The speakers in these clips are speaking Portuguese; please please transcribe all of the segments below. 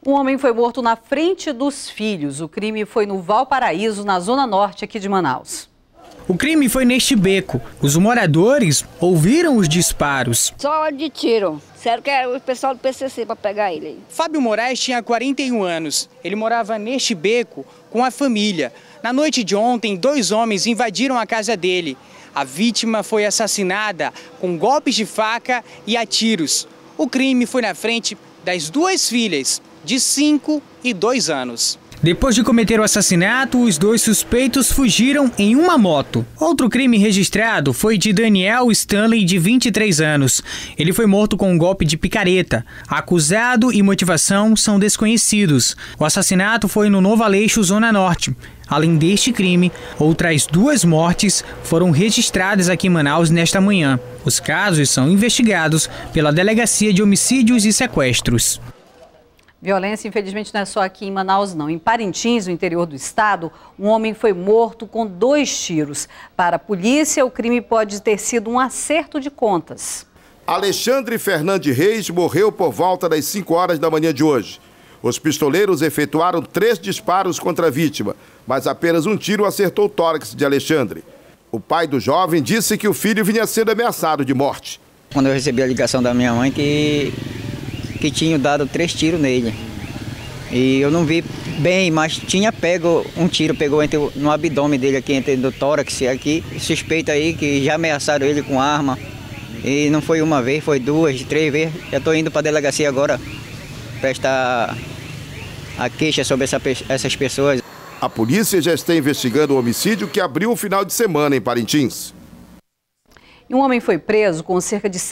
Um homem foi morto na frente dos filhos. O crime foi no Valparaíso, na zona norte aqui de Manaus. O crime foi neste beco. Os moradores ouviram os disparos. Só de tiro. Sério que era o pessoal do PCC para pegar ele. Fábio Moraes tinha 41 anos. Ele morava neste beco com a família. Na noite de ontem, 2 homens invadiram a casa dele. A vítima foi assassinada com golpes de faca e a tiros. O crime foi na frente das 2 filhas, de 5 e 2 anos. Depois de cometer o assassinato, os 2 suspeitos fugiram em uma moto. Outro crime registrado foi de Daniel Stanley, de 23 anos. Ele foi morto com um golpe de picareta. Acusado e motivação são desconhecidos. O assassinato foi no Novo Aleixo, Zona Norte. Além deste crime, outras 2 mortes foram registradas aqui em Manaus nesta manhã. Os casos são investigados pela Delegacia de Homicídios e Sequestros. Violência, infelizmente, não é só aqui em Manaus, não. Em Parintins, no interior do estado, um homem foi morto com 2 tiros. Para a polícia, o crime pode ter sido um acerto de contas. Alexandre Fernandes Reis morreu por volta das 5 horas da manhã de hoje. Os pistoleiros efetuaram 3 disparos contra a vítima, mas apenas um tiro acertou o tórax de Alexandre. O pai do jovem disse que o filho vinha sendo ameaçado de morte. Quando eu recebi a ligação da minha mãe que tinham dado 3 tiros nele. E eu não vi bem, mas tinha pego um tiro, pegou no abdômen dele aqui, entre o tórax aqui. Suspeita aí que já ameaçaram ele com arma. E não foi uma vez, foi 2, 3 vezes. Já estou indo para a delegacia agora prestar a queixa sobre essas pessoas. A polícia já está investigando o homicídio que abriu o final de semana em Parintins. E um homem foi preso com cerca de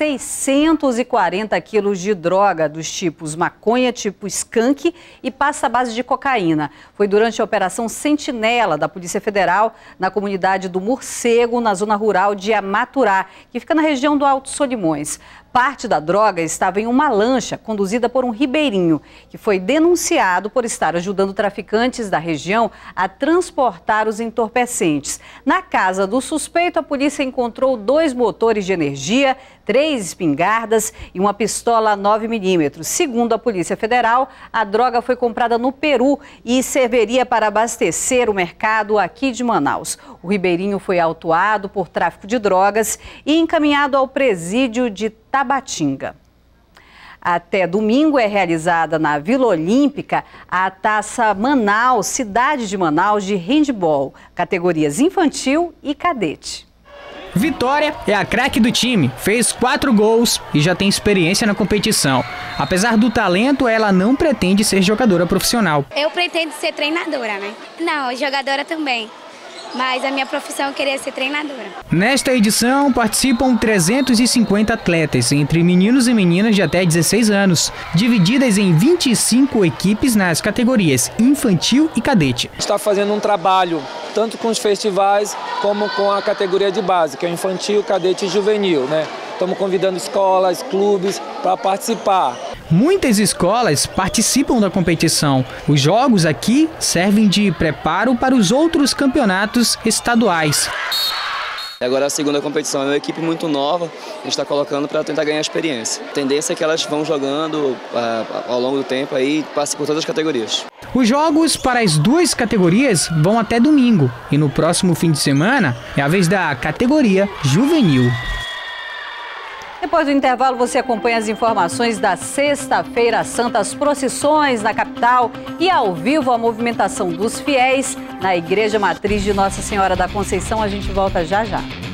640 quilos de droga dos tipos maconha, tipo skunk e pasta à base de cocaína. Foi durante a Operação Sentinela da Polícia Federal na comunidade do Morcego, na zona rural de Amaturá, que fica na região do Alto Solimões. Parte da droga estava em uma lancha conduzida por um ribeirinho, que foi denunciado por estar ajudando traficantes da região a transportar os entorpecentes. Na casa do suspeito, a polícia encontrou 2 motores de energia, 3 espingardas e uma pistola 9mm. Segundo a Polícia Federal, a droga foi comprada no Peru e serviria para abastecer o mercado aqui de Manaus. O ribeirinho foi autuado por tráfico de drogas e encaminhado ao presídio de Tabatinga. Até domingo é realizada na Vila Olímpica a Taça Manaus, Cidade de Manaus, de handebol, categorias infantil e cadete. Vitória é a craque do time, fez 4 gols e já tem experiência na competição. Apesar do talento, ela não pretende ser jogadora profissional. Eu pretendo ser treinadora, né? Não, jogadora também. Mas a minha profissão eu queria ser treinadora. Nesta edição participam 350 atletas, entre meninos e meninas de até 16 anos, divididas em 25 equipes nas categorias infantil e cadete. Está fazendo um trabalho tanto com os festivais como com a categoria de base, que é infantil, cadete e juvenil, né? Estamos convidando escolas, clubes para participar. Muitas escolas participam da competição. Os jogos aqui servem de preparo para os outros campeonatos estaduais. Agora a segunda competição é uma equipe muito nova, a gente está colocando para tentar ganhar experiência. A tendência é que elas vão jogando ao longo do tempo e passem por todas as categorias. Os jogos para as 2 categorias vão até domingo e no próximo fim de semana é a vez da categoria juvenil. Depois do intervalo, você acompanha as informações da Sexta-feira Santa, as procissões na capital e ao vivo a movimentação dos fiéis na Igreja Matriz de Nossa Senhora da Conceição. A gente volta já já.